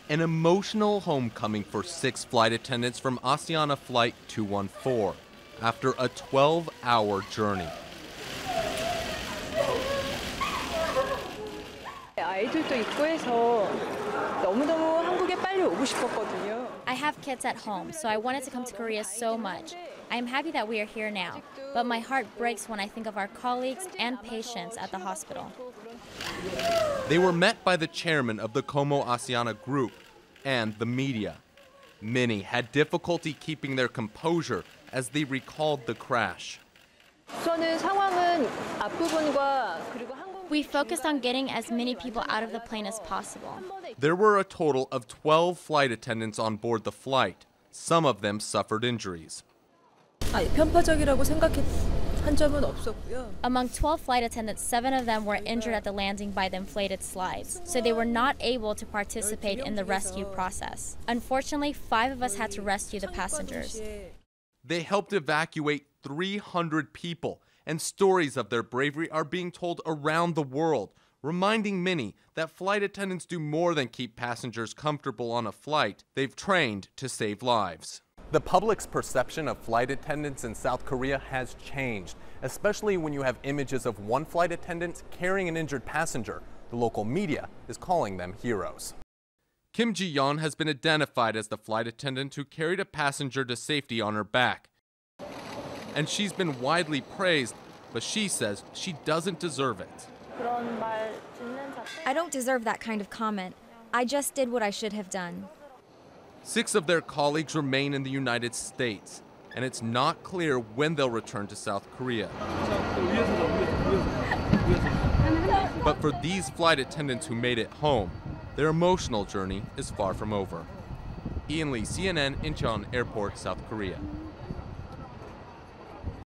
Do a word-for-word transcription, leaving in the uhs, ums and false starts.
An emotional homecoming for six flight attendants from Asiana Flight two one four after a twelve hour journey. 아이들도 있고 해서 너무너무 한국에 빨리 오고 싶었거든요. I have kids at home, so I wanted to come to Korea so much. I am happy that we are here now, but my heart breaks when I think of our colleagues and patients at the hospital. They were met by the chairman of the Como Asiana group and the media. Many had difficulty keeping their composure as they recalled the crash. 저는 상황은 앞부분과 그리고 항공 We focused on getting as many people out of the plane as possible. There were a total of twelve flight attendants on board the flight. Some of them suffered injuries. 아니, 편파적이라고 생각한 점은 없었고요. Among twelve flight attendants, seven of them were injured at the landing by the inflated slides, so they were not able to participate in the rescue process. Unfortunately, five of us had to rescue the passengers. They helped evacuate three hundred people, and stories of their bravery are being told around the world, reminding many that flight attendants do more than keep passengers comfortable on a flight. They've trained to save lives. The public's perception of flight attendants in South Korea has changed, especially when you have images of one flight attendant carrying an injured passenger. The local media is calling them heroes. Kim Ji-yeon has been identified as the flight attendant who carried a passenger to safety on her back. And she's been widely praised, but she says she doesn't deserve it. I don't deserve that kind of comment. I just did what I should have done. Six of their colleagues remain in the United States, and it's not clear when they'll return to South Korea. But for these flight attendants who made it home, their emotional journey is far from over. Ian Lee, C N N, Incheon Airport, South Korea.